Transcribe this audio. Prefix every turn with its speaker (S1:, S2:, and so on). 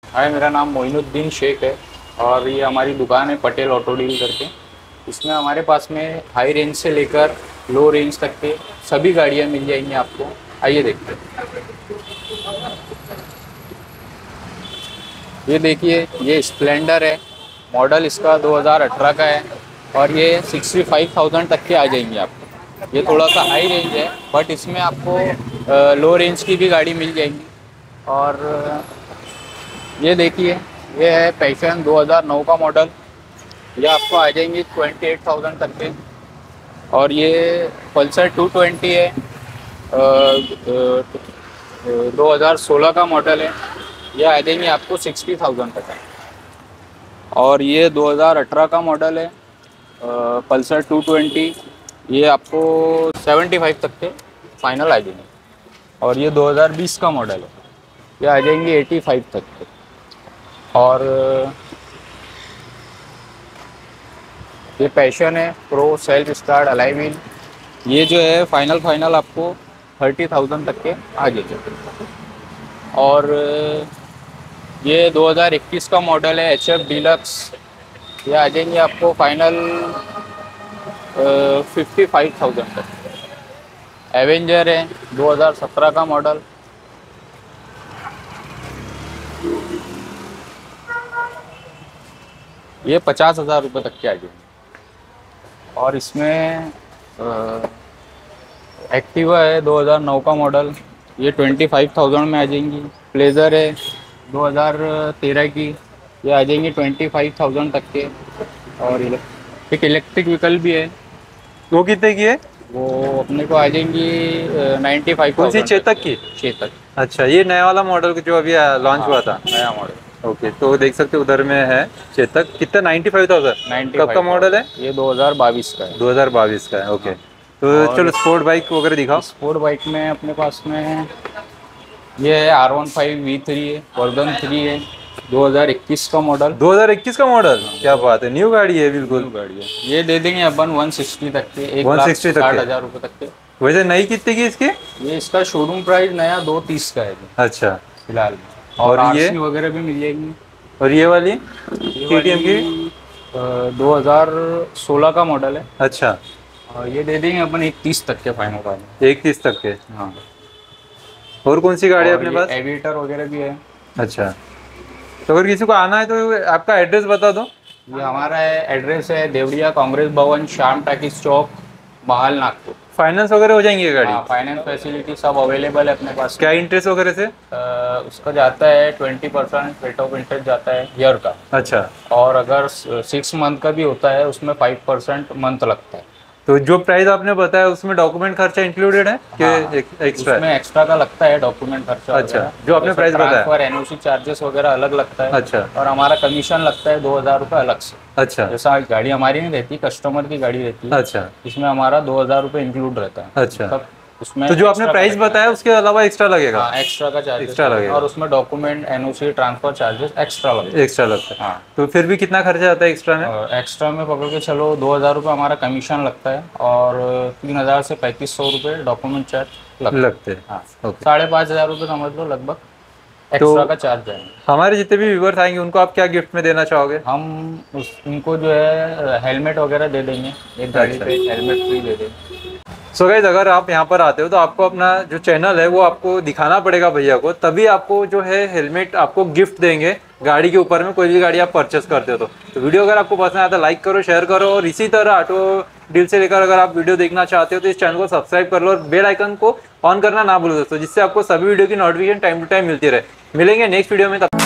S1: हाय, मेरा नाम मोइनुद्दीन शेख है और ये हमारी दुकान है पटेल ऑटो डील करके। इसमें हमारे पास में हाई रेंज से लेकर लो रेंज तक के सभी गाड़ियाँ मिल जाएंगी आपको। आइए देखते हैं। ये देखिए, ये स्प्लेंडर है, मॉडल इसका 2018 का है और ये 65,000 तक के आ जाएंगे आपको। ये थोड़ा सा हाई रेंज है बट इसमें आपको लो रेंज की भी गाड़ी मिल जाएंगी। और ये देखिए, ये है पैशन 2009 का मॉडल। ये आपको आ जाएंगी 28,000 तक के। और ये पल्सर 220 है, 2016 का मॉडल है। ये आ जाएंगे आपको 60,000 तक है। और ये 2018 का मॉडल है, पल्सर 220। ये आपको 75 तक के फाइनल आ जाएंगे। और ये 2020 का मॉडल है, ये आ जाएंगे 85 तक के। और ये पैशन है Pro self start alloy wheel. ये जो है फाइनल आपको 30,000 तक के आ जाएंगे। और ये 2021 का मॉडल है HF डीलक्स। ये आ जाएंगे आपको फाइनल 55,000 तक। एवेंजर है 2017 का मॉडल। ये 50,000 रुपये तक के आ जाएंगे। और इसमें एक्टिवा है 2009 का मॉडल। ये 25,000 में आ जाएंगी। प्लेजर है 2013 की। ये आ जाएंगी 25,000 तक के। और एक इलेक्ट्रिक व्हीकल भी है।
S2: वो कितने की है?
S1: वो अपने को आ जाएंगी 95।
S2: कौन सी, चेतक की?
S1: चेतक।
S2: अच्छा, ये नया वाला मॉडल जो अभी लॉन्च हुआ था?
S1: नया मॉडल।
S2: ओके, तो देख सकते हो उधर में है चेतक। कितना? 95,000। कब का मॉडल है?
S1: ये 2022 का है।
S2: 2022 का है। ओके, तो चलो स्पोर्ट बाइक वगैरह दिखाओ।
S1: स्पोर्ट बाइक में अपने पास में ये है R15 V3 है, वर्जन 3 है, 2021 का मॉडल।
S2: 2021 का मॉडल? क्या बात है, न्यू गाड़ी है, बिल्कुल
S1: न्यू गाड़ी है। ये दे देंगे अपन 160 तक के,
S2: 160,000
S1: रुपये तक के।
S2: वैसे नई कितने की इसकी?
S1: ये इसका शोरूम प्राइस नया 230 का है
S2: अच्छा,
S1: फिलहाल।
S2: और ये
S1: RC वगैरह भी मिल जाएंगी।
S2: और ये वाली
S1: KTM की 2016 का मॉडल है।
S2: अच्छा,
S1: और ये दे देंगे अपन 130 तक के फाइनल।
S2: 130 तक के।
S1: हाँ।
S2: और कौन सी गाड़ी है अपने पास?
S1: एविएटर वगैरह भी है।
S2: अच्छा, तो अगर किसी को आना है तो आपका एड्रेस बता दो।
S1: ये हमारा एड्रेस है देवरिया कांग्रेस भवन, श्याम टाकिस चौक, महल, नागपुर।
S2: फाइनेंस वगैरह हो जाएंगी गाड़ी?
S1: हाँ, फाइनेंस फैसिलिटी सब अवेलेबल है अपने पास।
S2: क्या इंटरेस्ट वगैरह से?
S1: उसका जाता है 20% रेट ऑफ इंटरेस्ट जाता है ईयर का।
S2: अच्छा,
S1: और अगर 6 मंथ का भी होता है उसमें 5% मंथ लगता है।
S2: तो जो प्राइस आपने बताया उसमें डॉक्यूमेंट खर्चा इंक्लूडेड है कि एक्स्ट्रा?
S1: उसमें एक्स्ट्रा का लगता है डॉक्यूमेंट खर्चा।
S2: अच्छा, जो आपने प्राइस बताया।
S1: ट्रांसफर, NOC चार्जेस वगैरह अलग लगता है।
S2: अच्छा,
S1: और हमारा कमीशन लगता है 2,000 रुपये अलग से।
S2: अच्छा,
S1: जैसा गाड़ी हमारी नहीं रहती, कस्टमर की गाड़ी रहती है।
S2: अच्छा,
S1: इसमें हमारा 2,000 रुपये इंक्लूड रहता है।
S2: अच्छा,
S1: उसमें
S2: तो जो आपने प्राइस बताया उसके अलावा एक्स्ट्रा लगेगा?
S1: हाँ, एक्स्ट्रा का चार्ज
S2: एक्स्ट्रा लगेगा।
S1: और उसमें document, NOC, transfer charges extra लगेगा।
S2: एक्स्ट्रा लगता है।
S1: हाँ।
S2: तो फिर भी कितना खर्चा आता है एक्स्ट्रा में?
S1: एक्स्ट्रा में पकड़ के चलो 2,000 रुपये हमारा कमीशन लगता है और 3,000 से 3,500 रुपये डॉक्यूमेंट चार्ज लगते हैं। हाँ, 5,500 रुपये समझ लो लगभग एक्स्ट्रा का चार्ज है। हमारे
S2: जितने भी व्यूअर्स आएंगे उनको आप क्या गिफ्ट में देना चाहोगे?
S1: हम उनको जो है हेलमेट वगैरह दे देंगे, एक गाड़ी पे हेलमेट फ्री दे देंगे।
S2: सो गाइस, अगर आप यहाँ पर आते हो तो आपको अपना जो चैनल है वो आपको दिखाना पड़ेगा भैया को, तभी आपको जो है हेलमेट आपको गिफ्ट देंगे गाड़ी के ऊपर में, कोई भी गाड़ी आप परचेस करते हो तो वीडियो अगर आपको पसंद आता है लाइक करो, शेयर करो। और इसी तरह ऑटो डील से लेकर अगर आप वीडियो देखना चाहते हो तो इस चैनल को सब्सक्राइब कर लो और बेल आइकन को ऑन करना ना भूलो दोस्तों, जिससे आपको सभी वीडियो की नोटिफिकेशन टाइम टू टाइम मिलती रहे। मिलेंगे नेक्स्ट वीडियो में।